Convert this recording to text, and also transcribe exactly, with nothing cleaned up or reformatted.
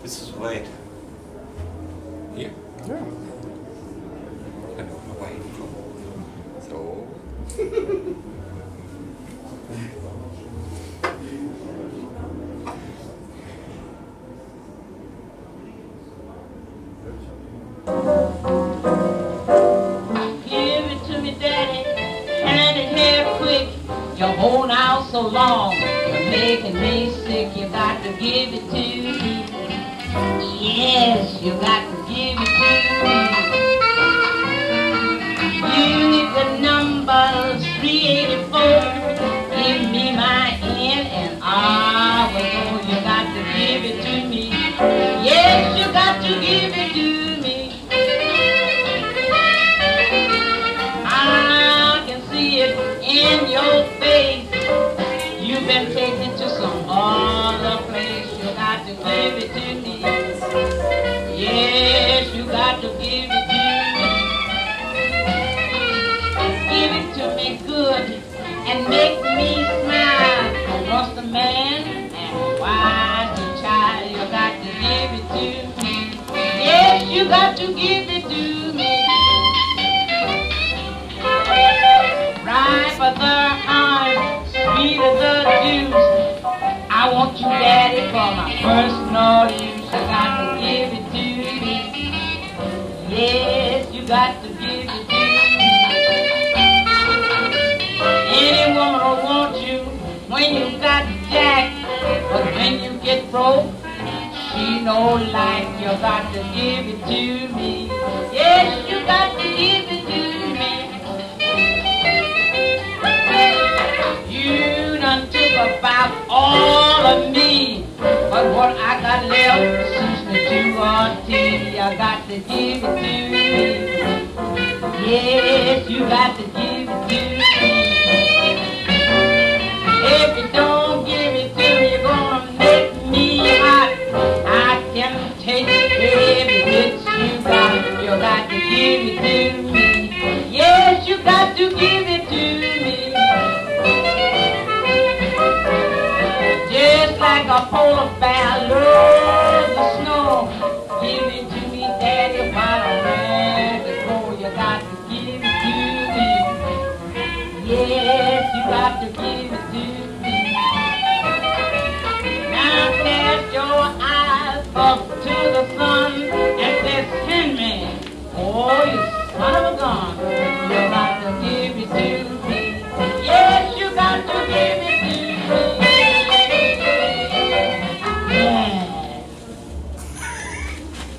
This is weight. Here? Yeah. I know my weight from. So. Give it to me, Daddy. Hand it here quick. You're holding out so long. You're making me sick. You got to give it to me. Yes, you got to give it to me. You need the number three eighty-four. Give me my hand and I will go. You got to give it to me. Yes, you got to give it to me. I can see it in your face. You've been taken to some other place. You got to give it to me. Yes, you got to give it to me. Give it to me good and make me smile. What's the man and why's the child? You got to give it to me. Yes, you got to give it to me. Ripe as the heart, sweet as the juice. I want you, Daddy, for my personal use. You got to give it to me. Yes, you got to give it to me. Any woman will want you when you got jack, but when you get broke, she no like. You got to give it to me. Yes, you got to give it to me. You done took about all of me, but what I got left suits me to a T. I got to give it to me. Yes, you got to give it to me. If you don't give it to me, you're gonna make me hot. I can take every bit you got. You got to give it to me. Yes, you got to give it to me. Just like a polar bear loves the snow. Give it to me, Daddy, while I'm ready to go. You got to give it to me. Yes, you got to give it to me. Now cast your eyes up